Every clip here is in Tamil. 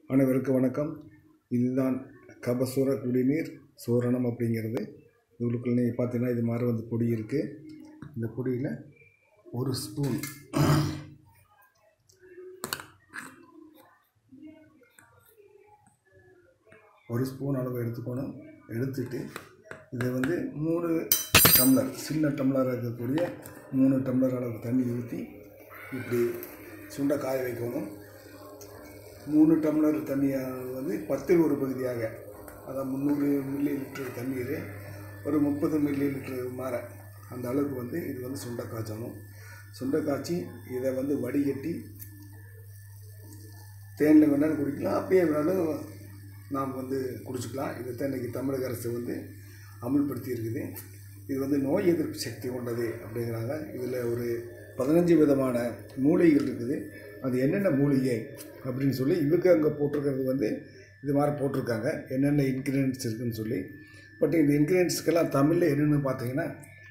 அனைவருக்கும் வணக்கம். இதுதான் கபசுர குடிநீர் சூரணம் அப்படிங்கிறது. இவளுக்குள்ள நீங்கள் பார்த்தீங்கன்னா இது மாதிரி வந்து பொடி இருக்குது. இந்த பொடியில் ஒரு ஸ்பூன் அளவு எடுத்துக்கணும். எடுத்துட்டு இதை வந்து 3 டம்ளர், சின்ன டம்ளர் இருக்கக்கூடிய 3 டம்ளர் அளவு தண்ணி ஊற்றி இப்படி சுண்டை காய வைக்கணும். 3 டம்ளர் தண்ணியை வந்து 10 ஒரு பகுதியாக, அதான் 300 மில்லி லிட்டர் தண்ணீர் ஒரு 30 மில்லி லிட்டர் மாற அந்த அளவுக்கு வந்து இது வந்து சுண்டை காய்ச்சணும். சுண்டை காய்ச்சி இதை வந்து வடிகட்டி தேனில் வேணாலும் குடிக்கலாம், அப்படியே வேணாலும் நாம் வந்து குடிச்சிக்கலாம். இதைத்தான் இன்றைக்கி தமிழக அரசு வந்து அமல்படுத்தி இருக்குது. இது வந்து நோய் எதிர்ப்பு சக்தி கொண்டது அப்படிங்கிறாங்க. இதில் ஒரு 15 விதமான மூலிகைகள் இருக்குது. அது என்னென்ன மூலிகை அப்படின்னு சொல்லி இவருக்கு அங்கே போட்டிருக்கிறது வந்து இது மாதிரி போட்டிருக்காங்க, என்னென்ன இன்க்ரீடியன்ட்ஸ் இருக்குதுன்னு சொல்லி. பட் இந்த இன்க்ரீடியன்ட்ஸ்க்கெல்லாம் தமிழில் என்னென்னு பார்த்தீங்கன்னா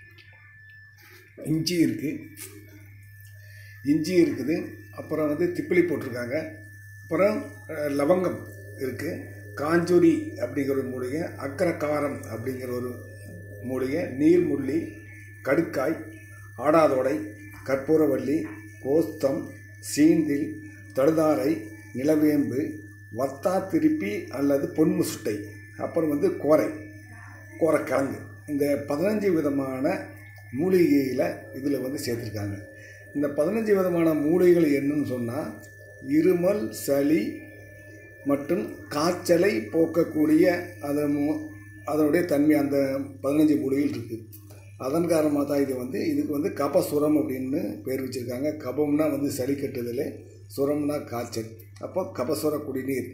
இஞ்சி இருக்குது, அப்புறம் வந்து திப்பிலி போட்டிருக்காங்க, அப்புறம் லவங்கம் இருக்குது, காஞ்சூரி அப்படிங்கிற ஒரு மூலிகை, அக்கரக்காரம் அப்படிங்கிற ஒரு மூலிகை, நீர்முள்ளி, கடுக்காய், ஆடாதோடை, கற்பூரவள்ளி, கோஸ்தம், சீந்தில், தடுதாரை, நிலவேம்பு, வத்தா திருப்பி அல்லது பொன்முசுட்டை, அப்புறம் வந்து கோரைக்கிழங்கு. இந்த 15 விதமான மூலிகையில் இதில் வந்து சேர்த்துருக்காங்க. இந்த 15 விதமான மூலிகைகள் என்னன்னு சொன்னால் இருமல், சளி மற்றும் காய்ச்சலை போக்கக்கூடிய அதனுடைய தன்மை அந்த 15 மூலிகைகள் இருக்குது. அதன் காரணமாக தான் இது வந்து இதுக்கு வந்து கபசுரம் அப்படின்னு பேர் வச்சுருக்காங்க. கபம்னா வந்து சளி கட்டுதல், சுரம்னா காய்ச்சல். அப்போ கபசுர குடிநீர்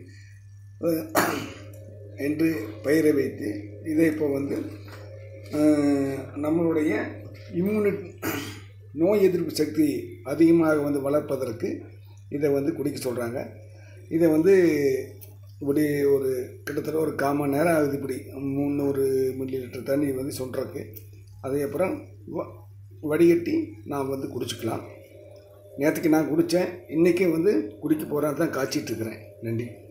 என்று பெயரை வைத்து இதை இப்போ வந்து நம்மளுடைய நோய் எதிர்ப்பு சக்தி அதிகமாக வந்து வளர்ப்பதற்கு இதை வந்து குடிக்க சொல்கிறாங்க. இதை வந்து இப்படி ஒரு கிட்டத்தட்ட ஒரு 1/4 மணி நேரம் ஆகுது. இப்படி 300 மில்லி லிட்டர் தண்ணி வந்து சொல்கிறதுக்கு. அதுக்கப்புறம் வடிகட்டி நான் வந்து குடிச்சிக்கலாம். நேற்றுக்கு நான் குடித்தேன், இன்றைக்கி வந்து குடிக்க போகிறேன், தான் காய்ச்சிட்ருக்கிறேன். நன்றி.